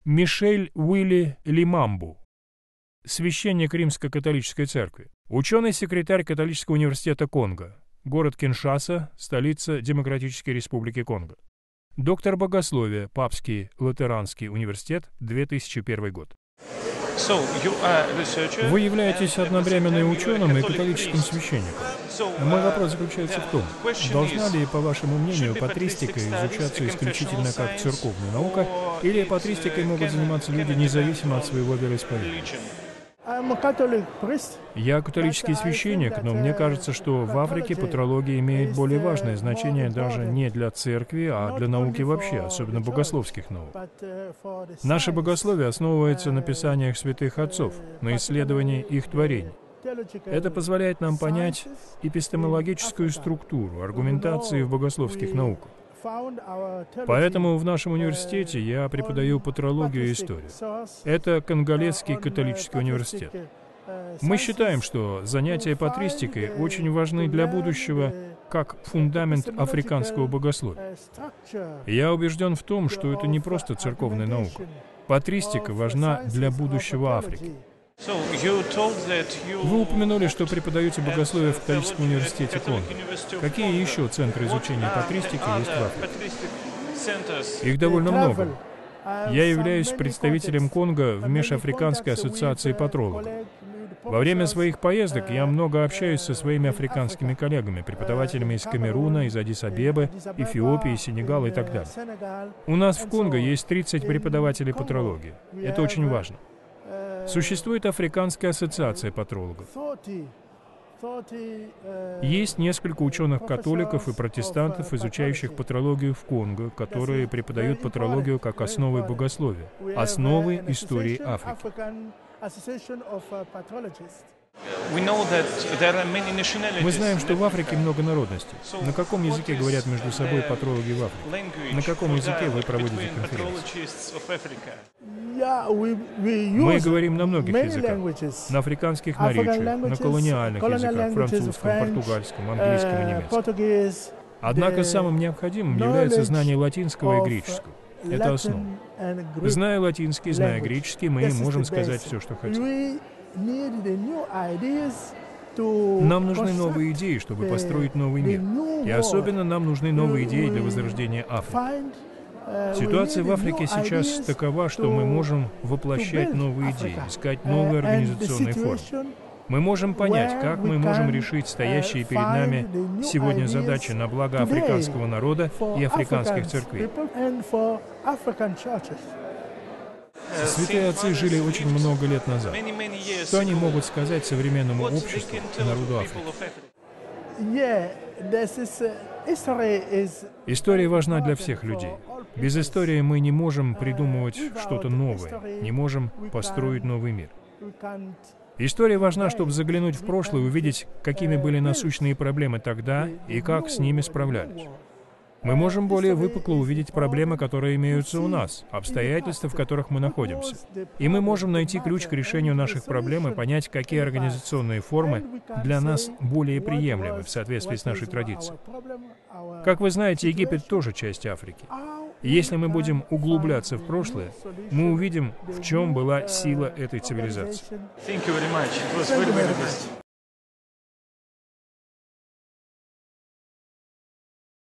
Мишель Уилли Лимамбу, священник Римско-католической церкви, ученый-секретарь Католического университета Конго, город Киншаса, столица Демократической Республики Конго. Доктор богословия, Папский Латеранский университет, 2001 год. Вы являетесь одновременно и ученым, и католическим священником. Мой вопрос заключается в том, должна ли, по вашему мнению, патристика изучаться исключительно как церковная наука, или патристикой могут заниматься люди независимо от своего вероисповедания? Я католический священник, но мне кажется, что в Африке патрология имеет более важное значение даже не для церкви, а для науки вообще, особенно богословских наук. Наше богословие основывается на писаниях святых отцов, на исследовании их творений. Это позволяет нам понять эпистемологическую структуру, аргументации в богословских науках. Поэтому в нашем университете я преподаю патрологию и историю. Это Конголезский католический университет. Мы считаем, что занятия патристикой очень важны для будущего как фундамент африканского богословия. Я убежден в том, что это не просто церковная наука. Патристика важна для будущего Африки. Вы упомянули, что преподаете богословие в Католическом университете Конго. Какие еще центры изучения патристики есть в Африке? Их довольно много. Я являюсь представителем Конго в Межафриканской ассоциации патрологов. Во время своих поездок я много общаюсь со своими африканскими коллегами, преподавателями из Камеруна, из Аддис-Абебы, Эфиопии, Сенегала и так далее. У нас в Конго есть 30 преподавателей патрологии. Это очень важно. Существует Африканская ассоциация патрологов. Есть несколько ученых-католиков и протестантов, изучающих патрологию в Конго, которые преподают патрологию как основы богословия, основы истории Африки. Мы знаем, что в Африке много народностей. На каком языке говорят между собой патрологи в Африке? На каком языке вы проводите конференции? Мы говорим на многих языках. На африканских наречиях, на колониальных языках, французском, португальском, английском и немецком. Однако самым необходимым является знание латинского и греческого. Это основа. Зная латинский, зная греческий, мы можем сказать все, что хотим. Нам нужны новые идеи, чтобы построить новый мир. И особенно нам нужны новые идеи для возрождения Африки. Ситуация в Африке сейчас такова, что мы можем воплощать новые идеи, искать новые организационные формы. Мы можем понять, как мы можем решить стоящие перед нами сегодня задачи на благо африканского народа и африканских церквей. Святые отцы жили очень много лет назад. Что они могут сказать современному обществу и народу Африки? История важна для всех людей. Без истории мы не можем придумывать что-то новое, не можем построить новый мир. История важна, чтобы заглянуть в прошлое и увидеть, какими были насущные проблемы тогда и как с ними справлялись. Мы можем более выпукло увидеть проблемы, которые имеются у нас, обстоятельства, в которых мы находимся. И мы можем найти ключ к решению наших проблем и понять, какие организационные формы для нас более приемлемы в соответствии с нашей традицией. Как вы знаете, Египет тоже часть Африки. И если мы будем углубляться в прошлое, мы увидим, в чем была сила этой цивилизации.